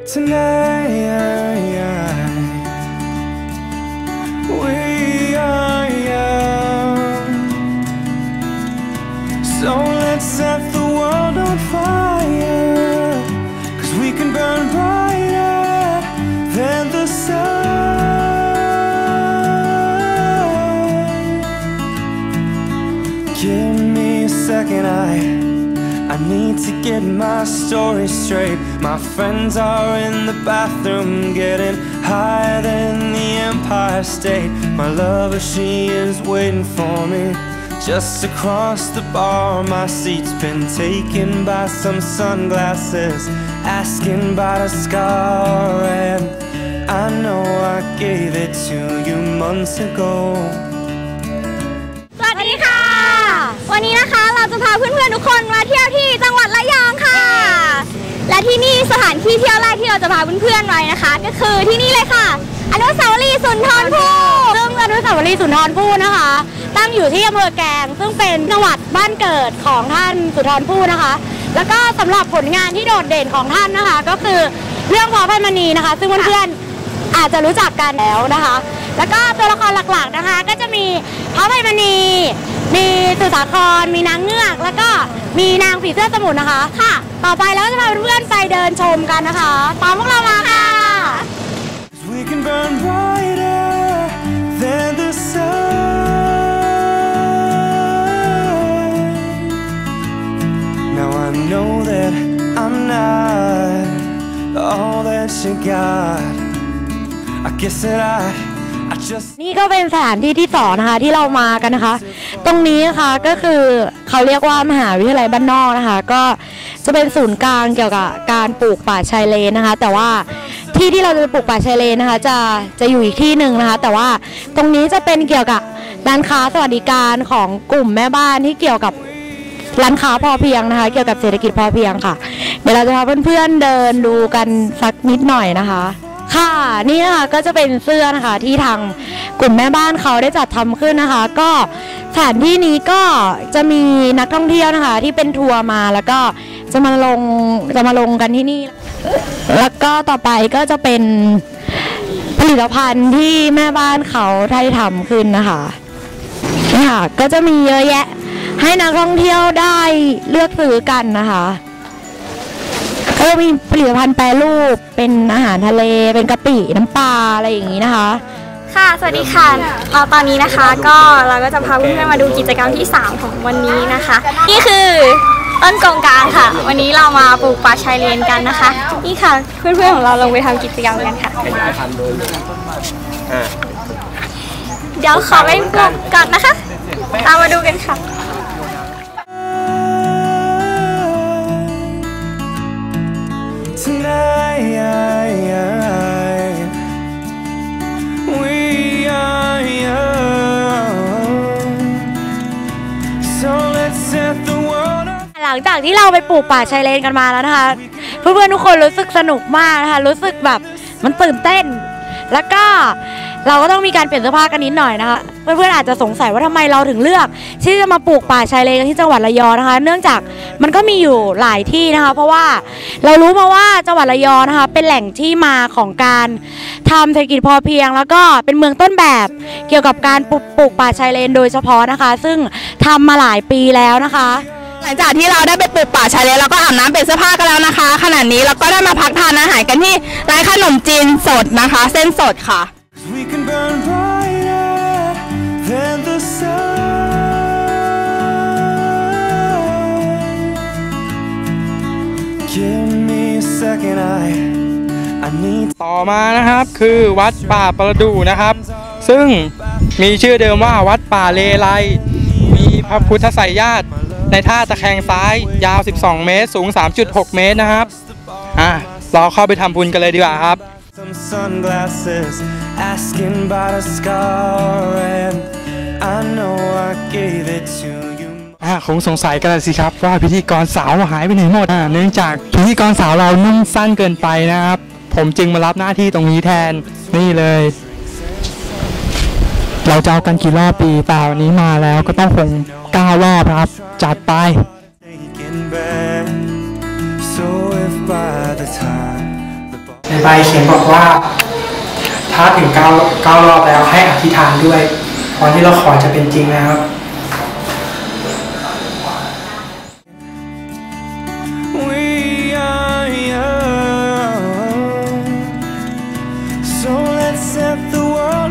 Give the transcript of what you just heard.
We are young, so let's set the world on fire, 'cause we can burn brighter than the sun. Give me a second, I need to get my story straight. My friends are in the bathroom getting higher than the Empire State. My lover, she is waiting for me just across the bar. My seat's been taken by some sunglasses, asking about a scar, and I know I gave it to you months ago. สวัสดีค่ะวันนี้นะคะเราจะพาเพื่อนๆทุกคนมาเที่ยวที่จังหวัดระยองค่ะและที่นี่สถานที่เที่ยวแรกที่เราจะพาเพื่อนๆไปนะคะก็คือที่นี่เลยค่ะอนุสาวรีย์สุนทรภู่ซึ่งอนุสาวรีย์สุนทรภู่นะคะตั้งอยู่ที่อำเภอแกลงซึ่งเป็นจังหวัดบ้านเกิดของท่านสุนทรภู่นะคะแล้วก็สำหรับผลงานที่โดดเด่นของท่านนะคะก็คือเรื่องพระอภัยมณีนะคะซึ่งเพื่อนๆอาจจะรู้จักกันแล้วนะคะแล้วก็ตัวละครหลักๆนะคะก็จะมีพระอภัยมณีมีสุสาครมีนางเงือกแล้วก็มีนางผีเสื้อสมุทรนะคะค่ะต่อไปแล้วจะพาเพื่อนๆไปเดินชมกันนะคะตามพวกเรามาค่ะ We can burn brighter than the sun. Now I know that I'm not all that you got. I guess that I just นี่ก็เป็นสถานที่ที่2นะคะที่เรามากันนะคะตรงนี้นะคะก็คือเขาเรียกว่ามหาวิทยาลัยบ้านนอกนะคะก็จะเป็นศูนย์กลางเกี่ยวกับการปลูกป่าชายเลนนะคะแต่ว่าที่เราจะปลูกป่าชายเลนนะคะจะอยู่อีกที่หนึ่งนะคะแต่ว่าตรงนี้จะเป็นเกี่ยวกับร้านค้าสวัสดิการของกลุ่มแม่บ้านที่เกี่ยวกับร้านค้าพอเพียงนะคะเกี่ยวกับเศรษฐกิจพอเพียงค่ะเดี๋ยวเราจะพาเพื่อนๆเดินดูกันสักนิดหน่อยนะคะค่ะนี่นะคะก็จะเป็นเสื้อนะคะที่ทางกลุ่มแม่บ้านเขาได้จัดทำขึ้นนะคะก็สถานที่นี้ก็จะมีนักท่องเที่ยวนะคะที่เป็นทัวร์มาแล้วก็จะมาลงกันที่นี่แล้วก็ต่อไปก็จะเป็นผลิตภัณฑ์ที่แม่บ้านเขาได้ทำขึ้นนะคะนี่ค่ะก็จะมีเยอะแยะให้นักท่องเที่ยวได้เลือกซื้อกันนะคะก็มีผลิตภัณฑ์แปรรูปเป็นอาหารทะเลเป็นกะปิน้ำปลาอะไรอย่างนี้นะคะค่ะสวัสดีค่ะตอนนี้นะคะก็เราก็จะพาเพื่อนๆมาดูกิจกรรมที่3ของวันนี้นะคะนี่คือต้นกงกลางค่ะวันนี้เรามาปลูกป่าชายเลนกันนะคะนี่ค่ะเพื่อนๆของเราลงไปทำกิจกรรมกันค่ะเดี๋ยวขอไปปลูกก่อนนะคะตามมาดูกันค่ะหลังจากที่เราไปปลูกป่าชายเลนกันมาแล้วนะคะเพื่อนๆทุกคนรู้สึกสนุกมากนะคะรู้สึกแบบมันตื่นเต้นแล้วก็เราก็ต้องมีการเปลี่ยนเสื้อผ้ากันนิดหน่อยนะคะเพื่อนๆอาจจะสงสัยว่าทำไมเราถึงเลือกที่จะมาปลูกป่าชายเลนกันที่จังหวัดระยองนะคะเนื่องจากมันก็มีอยู่หลายที่นะคะเพราะว่าเรารู้มาว่าจังหวัดระยองนะคะเป็นแหล่งที่มาของการทำเศรษฐกิจพอเพียงแล้วก็เป็นเมืองต้นแบบเกี่ยวกับการปลูกป่าชายเลนโดยเฉพาะนะคะซึ่งทำมาหลายปีแล้วนะคะหลังจากที่เราได้ไปปลูกป่าชายเลนเราก็อาบน้ำเปลี่ยนเสื้อผ้ากันแล้วนะคะขณะนี้เราก็ได้มาพักทานอาหารกันที่ร้านขนมจีนสดนะคะเส้นสดค่ะต่อมานะครับคือวัดป่าประดู่นะครับซึ่งมีชื่อเดิมว่าวัดป่าเลไลมีพระพุทธไสยญาติในท่าตะแคงซ้ายยาว12เมตรสูง 3.6 เมตรนะครับเราเข้าไปทำบุญกันเลยดีกว่าครับคงสงสัยกันเลยสิครับว่าพิธีกรสาวหายไปไหนหมดเนื่องจากพิธีกรสาวเรานุ่งสั้นเกินไปนะครับผมจึงมารับหน้าที่ตรงนี้แทนนี่เลยเราจะเอากันกี่รอบปีเปล่าวันนี้มาแล้วก็ต้องคง9 รอบครับจัดไป So if by the time ใบเขียนบอกว่าถ้าถึง9 รอบแล้วให้อธิษฐานด้วยพรที่เราขอจะเป็นจริงนะครับ We are young, so let's set the world